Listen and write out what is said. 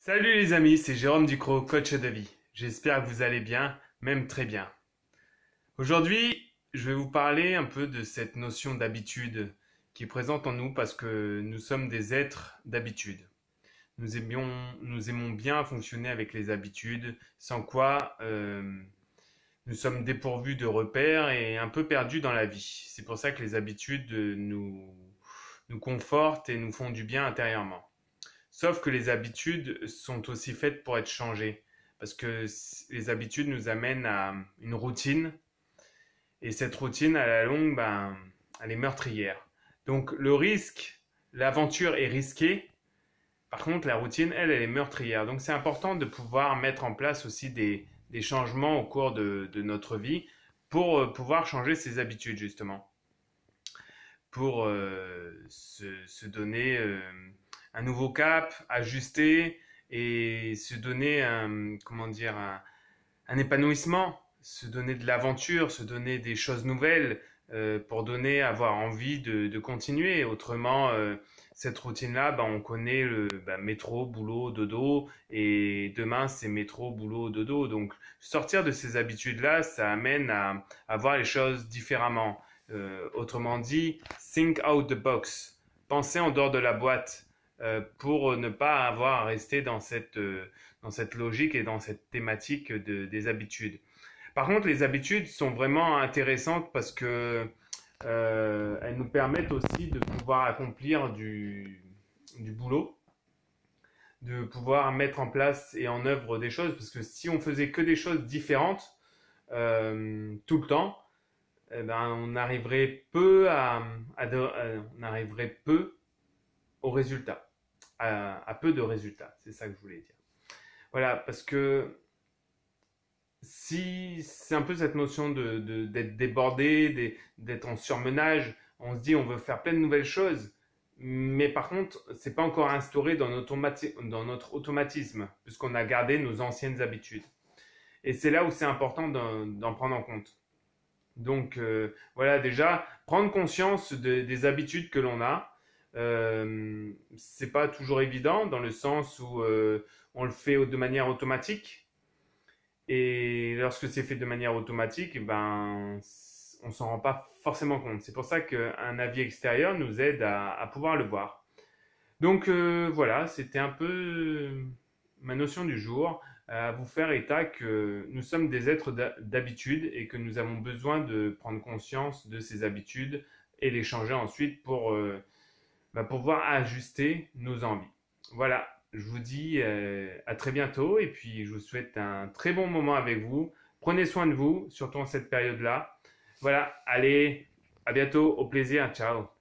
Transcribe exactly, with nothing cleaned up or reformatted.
Salut les amis, c'est Jérôme Ducrot, coach de vie. J'espère que vous allez bien, même très bien. Aujourd'hui, je vais vous parler un peu de cette notion d'habitude qui est présente en nous parce que nous sommes des êtres d'habitude. Nous aimions, nous aimons bien fonctionner avec les habitudes, sans quoi euh, nous sommes dépourvus de repères et un peu perdus dans la vie. C'est pour ça que les habitudes nous, nous confortent et nous font du bien intérieurement. Sauf que les habitudes sont aussi faites pour être changées. Parce que les habitudes nous amènent à une routine. Et cette routine, à la longue, ben, elle est meurtrière. Donc le risque, l'aventure est risquée. Par contre, la routine, elle, elle est meurtrière. Donc c'est important de pouvoir mettre en place aussi des, des changements au cours de, de notre vie pour euh, pouvoir changer ses habitudes, justement. Pour euh, se, se donner... Euh, un nouveau cap, ajuster et se donner un, comment dire, un, un épanouissement, se donner de l'aventure, se donner des choses nouvelles euh, pour donner, avoir envie de, de continuer. Autrement, euh, cette routine-là, bah, on connaît le bah, métro, boulot, dodo, et demain c'est métro, boulot, dodo. Donc sortir de ces habitudes-là, ça amène à, à voir les choses différemment. Euh, autrement dit, think out the box, penser en dehors de la boîte. Euh, pour ne pas avoir à rester dans cette, euh, dans cette logique et dans cette thématique de, des habitudes. Par contre, les habitudes sont vraiment intéressantes parce que euh, elles nous permettent aussi de pouvoir accomplir du, du boulot, de pouvoir mettre en place et en œuvre des choses, parce que si on faisait que des choses différentes euh, tout le temps, eh ben, on arriverait peu à, à, de, à on arriverait peu au résultat. À, à peu de résultats, c'est ça que je voulais dire. Voilà, parce que si c'est un peu cette notion de, de, d'être débordé, d'être en surmenage, on se dit on veut faire plein de nouvelles choses, mais par contre, c'est pas encore instauré dans notre, dans notre automatisme, puisqu'on a gardé nos anciennes habitudes. Et c'est là où c'est important d'en prendre en compte. Donc euh, voilà, déjà, prendre conscience de, des habitudes que l'on a. Euh, c'est pas toujours évident dans le sens où euh, on le fait de manière automatique et lorsque c'est fait de manière automatique, ben on s'en rend pas forcément compte. C'est pour ça qu'un avis extérieur nous aide à, à pouvoir le voir. Donc euh, voilà, c'était un peu ma notion du jour, à vous faire état que nous sommes des êtres d'habitude et que nous avons besoin de prendre conscience de ces habitudes et les changer ensuite pour euh, bah, pouvoir ajuster nos envies. Voilà, je vous dis euh, à très bientôt et puis je vous souhaite un très bon moment avec vous. Prenez soin de vous, surtout en cette période-là. Voilà, allez, à bientôt, au plaisir, ciao.